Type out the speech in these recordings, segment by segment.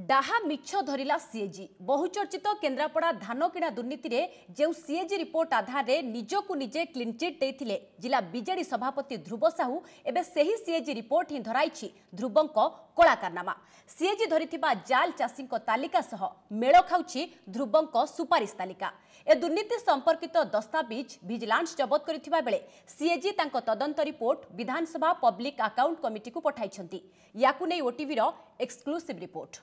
डाहा मिछ धरिला सीएजी बहुचर्चित केन्द्रापड़ा धान किणा दुर्नीति रे जो सीएजी रिपोर्ट आधार रे निजकु निजे क्लीन चिट देथिले जिला बीजेडी सभापति ध्रुव साहू एबे सेही सीएजी रिपोर्ट ही धराइछि ध्रुवंक कला कारनामा सीएजी धरिथिबा जाल चाषींक तालिका सह मेळ खाउछि ध्रुवंक सुपारिश तालिका ए दुर्नीति संपर्कित दस्तावेज विजिलेंस जबत करिथिबा बेले सीएजी तांको तदंत रिपोर्ट विधानसभा पब्लिक अकाउंट कमिटी को पठाइछंती याकु नै ओटीवी रो एक्सक्लूसिव रिपोर्ट।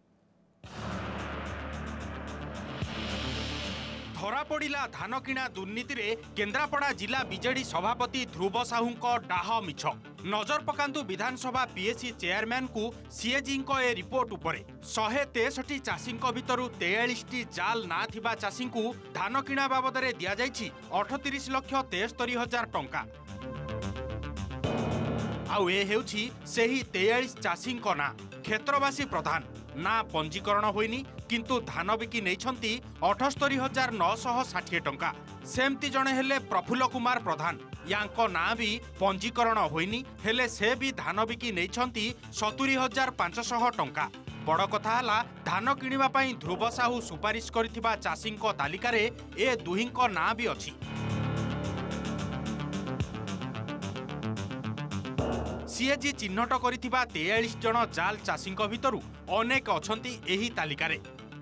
धरा पड़ा धान किणा दुर्नीति रे केन्द्रापड़ा जिला बीजेडी सभापति ध्रुव साहू डाह मिछ नजर पकांतु विधानसभा पीएससी चेयरमैन को सीएजी ए रिपोर्ट उपरे 163 चाषी भितर 43 जाल ना थिबा चाषी को धान किणा बाबद रे दिया जाइछि 38,73,000 टंका। आउ ए हेउछि सेही 43 चाषी ना क्षेत्रवासी प्रधान ना पंजीकरण होइनी किंतु धान बिकी नैछंती 78,960 टंका। सेमती जणे हेले प्रफुल्ल कुमार प्रधान यांको ना भी पंजीकरण होइनी हेले से भी धान बिकी नैछंती 70,500 टंका। बड़ कथा हला धान किनिबा पई ध्रुव साहू सुपारिश करिथिबा चाषींको तालिका रे ए दुहिंको ना भी अछि। सीएजी चिन्हट करिथिबा 43 जन जाल चाषींको भितरु अनेक अछंती एही तालिकारे।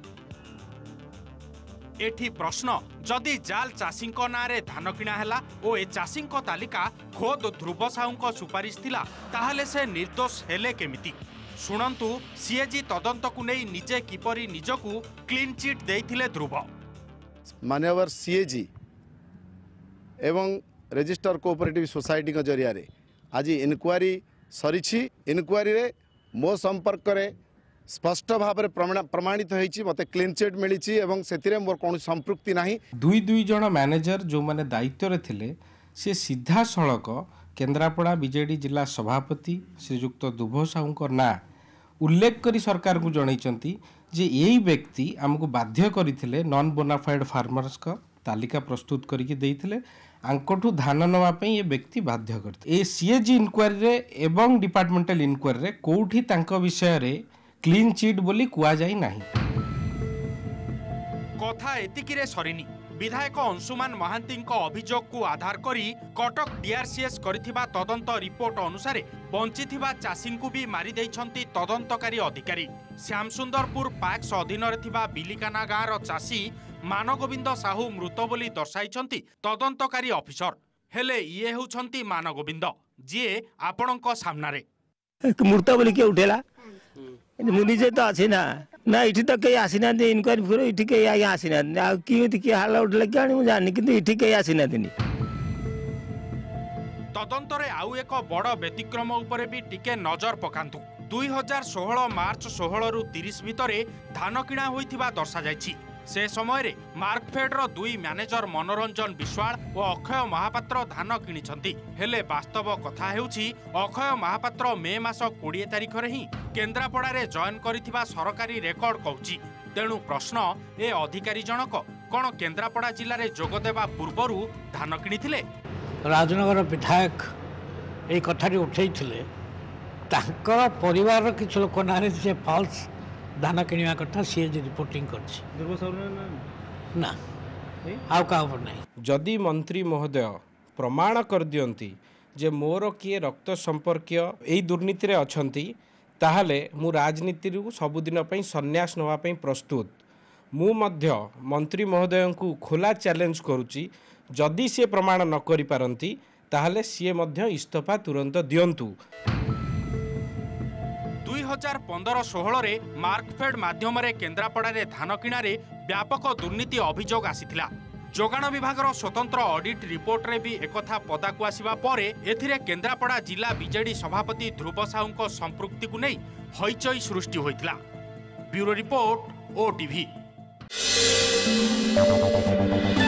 एठी प्रश्न जदि जाल चाषींको नारे धान किणा हैला ओ ए चाषींको तालिका खोद ध्रुव साहूंको सुपारिश थिला ताहाले से निर्दोष हेले केमिति शुणंतु सीएजी तदंत को नै निजे किपरि निजकु क्लीन चिट देइथिले ध्रुव। मान्यवर सीएजी एवं रजिस्टर कोऑपरेटिव सोसाइटी के जरिया रे आज इनक्वारी सरी इनक्वारी रे मो संपर्क रे स्पष्ट भाव में प्रमाणित होईछि मते क्लीन चिट मिली एवं सेतिरे मोर कोन संपृक्ति नाही। दुई जन मैनेजर जो माने दायित्व रे थिले से सीधा सड़क केन्द्रापड़ा बीजेडी जिला सभापति श्रीजुक्त ध्रुव साहू ना उल्लेख करी सरकार को जनइचंती जे यही व्यक्ति आमको बाध्य करथिले नॉन बोनाफाइड फार्मर्स का तालिका प्रस्तुत करके देइथिले आंकठू धान नवा पई ये व्यक्ति बाध्य करते। ए सीएजी इनक्वारी रे एवं डिपार्टमेंटल इनक्वारी रे कोठी तांको विषय रे क्लीन चिट बोली कुआ जाई नाही। कथा एतिकी रे सरिनी विधायक अंशुमान महांती अभियोग को आधार करी कटक डीआरसीएस करिथिबा तदंत रिपोर्ट अनुसार बंचिथिबा चाषी को भी मारी दैछंती तदंतकारी अधिकारी। श्यामसुंदरपुर पाक्स अधीन रे थिबा बिलिकाना गाँर चाषी मानगोविंद साहू मृत बोली दर्शाइछंती तदंतकारी ऑफिसर हेले ये होछंती मानगोविंद जे आपणक सामना रे मृत बोली के उठेला मुझे तो आसी ना ना इठी तो कई आसी ना इनक्वारी फिर इठी कई आया आसी ना आ कियोति के हाला उठले कानी मु जानि किंतु इठी कई आसी ना दिनी। तदंतरे आउ एक बड़ व्यतिक्रम उपरे भी टिके नजर पकांतु। 2016 मार्च 16 रु 30 भितरे धान किणा होइथिबा दर्शा जायछि। से समय रे मार्कफेड रो दुई मैनेजर मनोरंजन विश्वाल और अक्षय महापात्र धान किनिछंती हेले वास्तव कथा हेउछि अक्षय महापात्र मे मास 20 तारिख रे ही केन्द्रापड़ा रे जॉइन करिथिबा सरकारी रेकर्ड कहूछि। तेणु प्रश्न ए अधिकारी जनक कोन केन्द्रापड़ा जिल्ला रे जोग देबा पूर्वरु धान किनिथिले। राजनगर विधायक ए कथारी उठैथिले तांकर परिवार किछ लोक नारे से फॉल्स धान किणवा कथा सीएजी रिपोर्टिंग करछि ना आउ का ऊपर नहीं। जदि मंत्री महोदय प्रमाण कर दियंती जे मोर किए रक्त संपर्कीय एई दुर्नीति रे अछंती ताहाले मु राजनीति रु सबुदिन पई सन्यास नवा पई प्रस्तुत। मु मध्य मंत्री महोदय को खोला चैलेंज करूची जदि से प्रमाण न करि पारंती ताहाले सीए मध्य इस्तीफा तुरंत दियंतु। 2015-16 रे मार्कफेड माध्यम रे केन्द्रापड़ा रे धान किणा रे व्यापक दुर्नीति अभियोग आसीथिला। जोगाण विभाग स्वतंत्र ऑडिट रिपोर्ट रे भी एकथा पदाकु आसीबा परे एथिरे केन्द्रापड़ा जिला बीजेडी सभापति ध्रुव साहू संपृक्ति को नहीं हईचई सृष्टि होइथिला। Bureau report OTV.